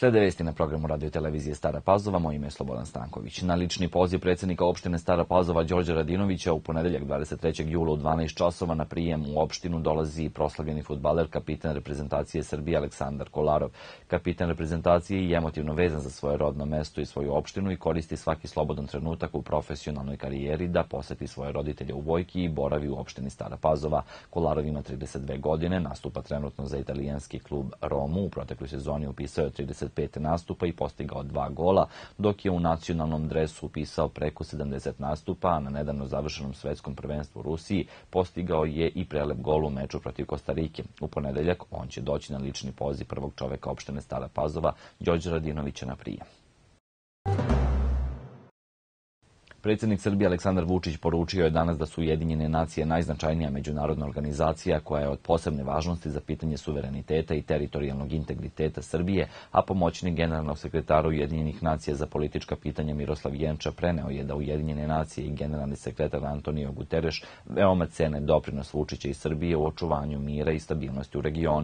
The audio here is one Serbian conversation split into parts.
Slede vesti na programu radio televizije Stara Pazova, moje ime je Slobodan Stanković. Na lični poziv predsjednika opštine Stara Pazova Đorđa Radinovića u ponedeljak 23. jula u 12 časova na prijem u opštinu dolazi proslavljeni fudbaler, kapitan reprezentacije Srbije Aleksandar Kolarov. Kapitan reprezentacije je emotivno vezan za svoje rodno mesto i svoju opštinu i koristi svaki slobodan trenutak u profesionalnoj karijeri da poseti svoje roditelje u Vojki i boravi u opštini Stara Pazova. Kolarov ima 32 godine, nastupa trenutno za italijanski klub Romu. U protekloj sezoni upisao je 35 nastupa i postigao 2 gola, dok je u nacionalnom dresu upisao preko 70 nastupa, a na nedavno završenom svetskom prvenstvu u Rusiji postigao je i prelep gol u meču protiv Kostarike. U ponedeljak on će doći na lični poziv prvog čoveka opštine Stara Pazova, Đorđa Radinovića, na prijem. Predsjednik Srbije Aleksandar Vučić poručio je danas da su Ujedinjene nacije najznačajnija međunarodna organizacija koja je od posebne važnosti za pitanje suvereniteta i teritorijalnog integriteta Srbije, a pomoćnik generalnog sekretara Ujedinjenih nacija za politička pitanja Miroslav Jenča preneo je da Ujedinjene nacije i generalni sekretar Antonio Guterres veoma cene doprinos Vučića i Srbije u očuvanju mira i stabilnosti u regionu.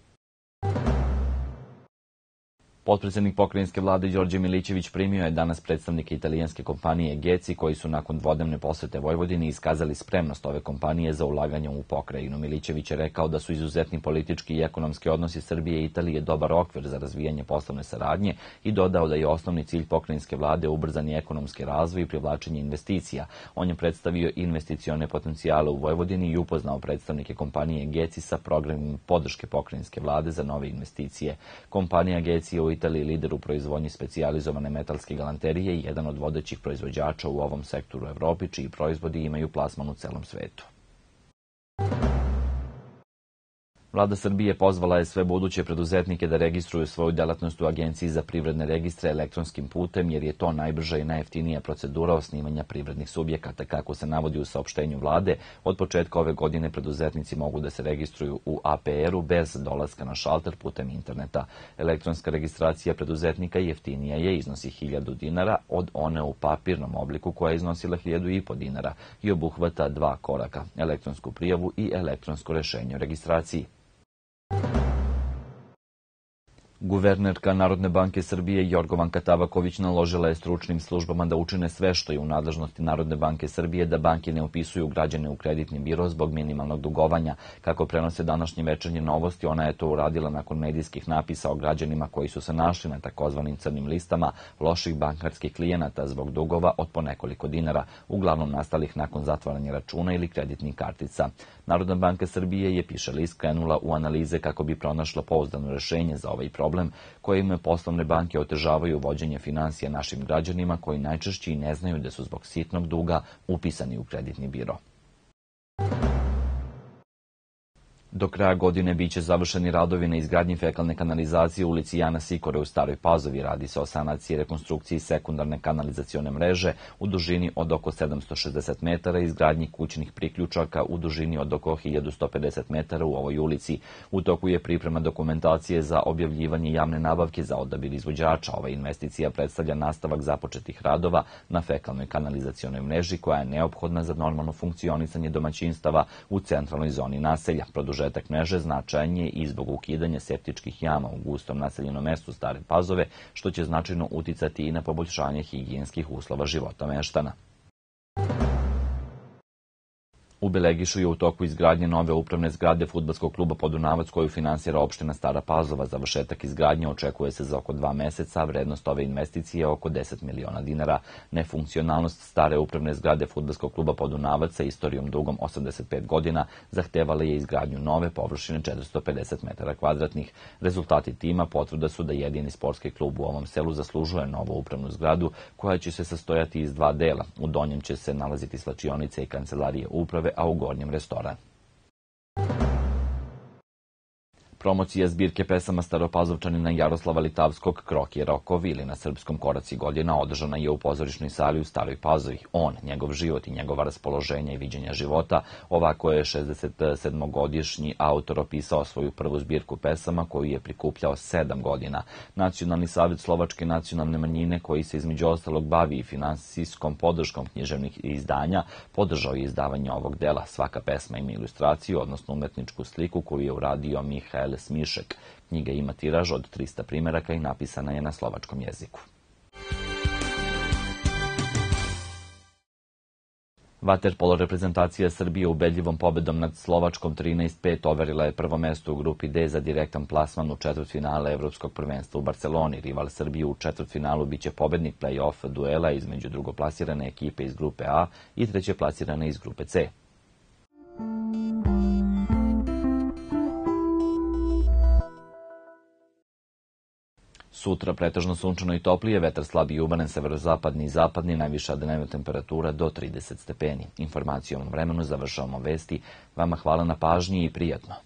Potpredsjednik pokrajinske vlade Đorđe Milićević primio je danas predstavnike italijanske kompanije Geci koji su nakon dvodnevne posete Vojvodini iskazali spremnost ove kompanije za ulaganje u pokrajinu. Milićević je rekao da su izuzetni politički i ekonomski odnosi Srbije i Italije dobar okvir za razvijanje poslovne saradnje i dodao da je osnovni cilj pokrajinske vlade ubrzani ekonomski razvoj i privlačenje investicija. On je predstavio investicione potencijale u Vojvodini i upoznao predstavnike kompanije Geci sa programima podrške pokrajinske vlade za nove investicije. Kompanija Geci je u Italiji lider u proizvodnji specijalizovane metalske galanterije i jedan od vodećih proizvođača u ovom sektoru u Evropi, čiji proizvodi imaju plasman u celom svetu. Vlada Srbije pozvala je sve buduće preduzetnike da registruju svoju delatnost u Agenciji za privredne registre elektronskim putem, jer je to najbrža i najjeftinija procedura osnivanja privrednih subjekata. Kako se navodi u saopštenju vlade, od početka ove godine preduzetnici mogu da se registruju u APR-u bez dolaska na šalter putem interneta. Elektronska registracija preduzetnika jeftinija je, iznosi 1000 dinara od one u papirnom obliku koja je iznosila 1500 dinara i obuhvata 2 koraka: elektronsku prijavu i elektronsko rešenje o registraciji. Guvernerka Narodne banke Srbije Jorgovanka Tabaković naložila je stručnim službama da učine sve što je u nadležnosti Narodne banke Srbije da banke ne upisuju građane u kreditni biro zbog minimalnog dugovanja. Kako prenose današnje večernje novosti, ona je to uradila nakon medijskih napisa o građanima koji su se našli na takozvanim crnim listama loših bankarskih klijenata zbog dugova od po nekoliko dinara, uglavnom nastalih nakon zatvaranja računa ili kreditnih kartica. Narodna banka Srbije je, piše list, krenula u analize kako bi pronašla pouzdano rešenje za ovaj problem kojim poslovne banke otežavaju vođenje finansija našim građanima koji najčešće i ne znaju da su zbog sitnog duga upisani u kreditni biro. Do kraja godine biće završeni radovi na izgradnji fekalne kanalizacije u ulici Jana Sikore u Staroj Pazovi. Radi se o sanaciji i rekonstrukciji sekundarne kanalizacione mreže u dužini od oko 760 metara i izgradnji kućnih priključaka u dužini od oko 1150 metara u ovoj ulici. U toku je priprema dokumentacije za objavljivanje javne nabavke za odabir izvođača. Ova investicija predstavlja nastavak započetih radova na fekalnoj kanalizacionoj mreži koja je neophodna za normalno funkcionisanje domaćinstava u centralnoj zoni naselja. Produžetak mreže značajan je i zbog ukidanja septičkih jama u gustom naseljenom mestu Stare Pazove, što će značajno uticati i na poboljšanje higijenskih uslova života meštana. U Belegišu je u toku izgradnje nove upravne zgrade fudbalskog kluba Podunavac koju finansira opština Stara Pazova. Završetak izgradnje očekuje se za oko 2 meseca, a vrednost ove investicije je oko 10 miliona dinara. Nefunkcionalnost stare upravne zgrade fudbalskog kluba Podunavac sa istorijom dugom 85 godina zahtevala je izgradnju nove površine 450 metara kvadratnih. Rezultati tima potvrda su da jedini sportski klub u ovom selu zaslužuje novu upravnu zgradu koja će se sastojati iz 2 dela. U donjem će se nalaziti slačionice i kancelarije uprave, a u gornjem restoran. Promocija zbirke pesama Staropazovčanina Jaroslava Litavskog "Krok je rokovi" ili na srpskom "Koraci godina" održana je u pozorišnoj sali u Staroj Pazovi. On, njegov život i njegova raspoloženja i viđenja života, ovako je 67-godišnji autor opisao svoju prvu zbirku pesama koju je prikupljao 7 godina. Nacionalni savjet slovačke nacionalne manjine, koji se između ostalog bavi i finansijskom podrškom književnih izdanja, podržao je izdavanje ovog dela. Svaka pesma ima ilustraciju, odnosno umetničku sliku koju je uradio Mihael Milan Smišek. Knjiga ima tiraž od 300 primeraka i napisana je na slovačkom jeziku. Vaterpolo reprezentacija Srbije ubedljivom pobedom nad Slovačkom 13:5 overila je prvo mesto u grupi D za direktan plasman u četvrtfinale Evropskog prvenstva u Barceloni. Rival Srbije u četvrtfinalu biće pobednik play-off duela između drugoplasirane ekipe iz grupe A i treće plasirane iz grupe C. Sutra pretežno sunčano i toplije, vetar slab i umaran severozapadni i zapadni, najviša dnevna temperatura do 30 stepeni. Informacijom o vremenu završavamo vesti. Vama hvala na pažnji i prijatno.